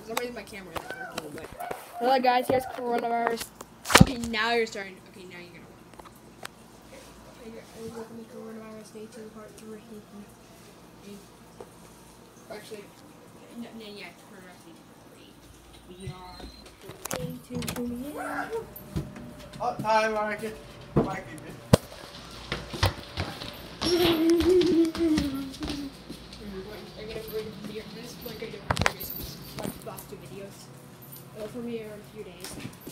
some reason my camera isn't working, but... Hello guys, here's coronavirus. Okay, now you're starting. Okay, now you're gonna work. Okay, welcome to Coronavirus Day 2, Part 3. Actually, no, yeah, Coronavirus Day 3. We are going to tune in. Oh, hi, Marcus. Marcus. Videos. It'll premiere in a few days.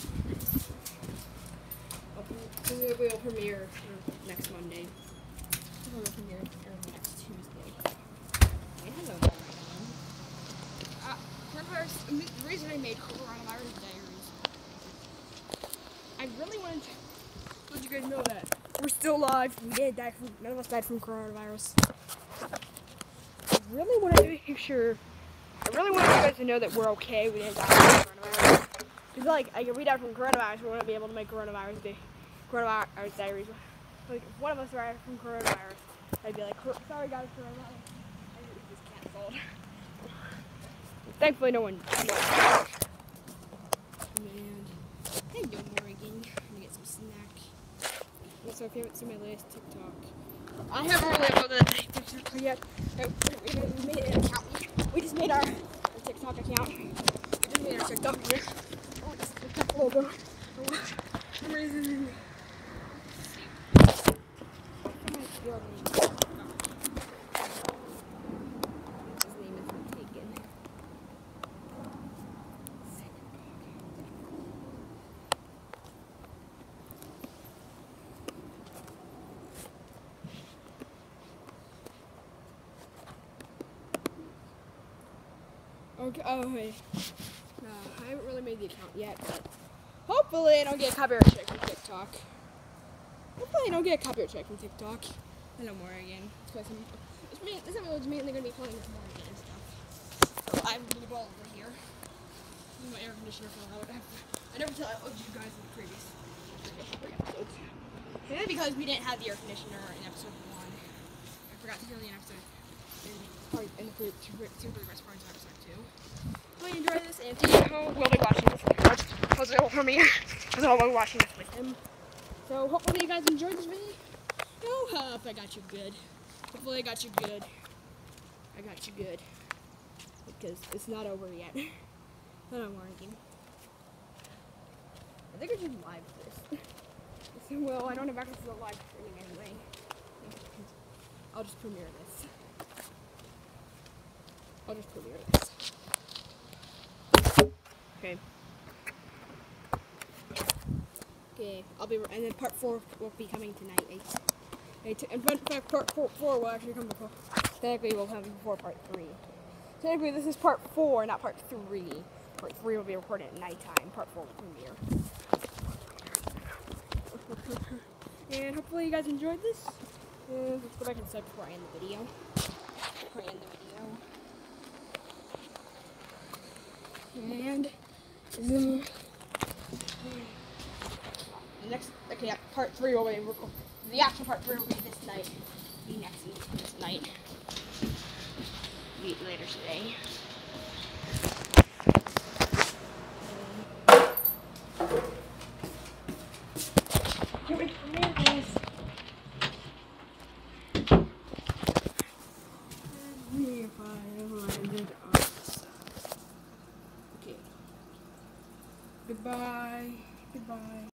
It will premiere next Monday. It will premiere next Tuesday. Wait, hello, coronavirus. The reason I made Coronavirus Diaries, I really wanted to let you guys know that we're still alive. We didn't die from. None of us died from coronavirus. I really wanted to make sure. I really wanted you guys to know that we're okay. We didn't die from coronavirus. Because, like, if we died from coronavirus, we wouldn't be able to make Coronavirus Diaries. Like, if one of us died from coronavirus, I'd be like, sorry guys, coronavirus. I think it was canceled. Thankfully, no one died. Man. Hey, no more again. I'm gonna get some snack. Also, if you haven't seen my latest TikTok, I haven't really uploaded that TikTok yet. We made an account. We just made our TikTok account. We just made our TikTok here. Oh, it's the TikTok logo. For some reason. His name is Megan. Okay, oh wait. No, I haven't really made the account yet, but hopefully I don't get a copyright check from TikTok. Hopefully I don't get a copyright check from TikTok. No more again. This episode is mainly going to be playing with Morgan and stuff. So I have a blue ball over here. This is my air conditioner for loud. I never tell you guys in the previous episodes. Maybe because we didn't have the air conditioner in episode 1. I forgot to tell you in episode in the Super Best Friends episode 2. Hope you enjoy this, and Tito will be watching this. Jose will premiere, because I'll be watching this with him. So hopefully you guys enjoyed this video. Oh, hope I got you good. Hopefully I got you good. I got you good. Because it's not over yet. Not on working. I think I should live this. Well, I don't have access to the live streaming anyway. I'll just premiere this. I'll just premiere this. Okay. Okay, and then part 4 will be coming tonight. In fact, part 4 will actually come before. Technically, we'll have before part 3. Technically, this is part 4, not part 3. Part 3 will be recorded at nighttime. Part 4 will premiere. And hopefully, you guys enjoyed this. And let's go back inside before I end the video. And okay, part 3 will be the actual part 3 will be this night. Be next week, this night. Meet later today. Can't wait for this. If I landed on the side. Okay. Goodbye. Goodbye.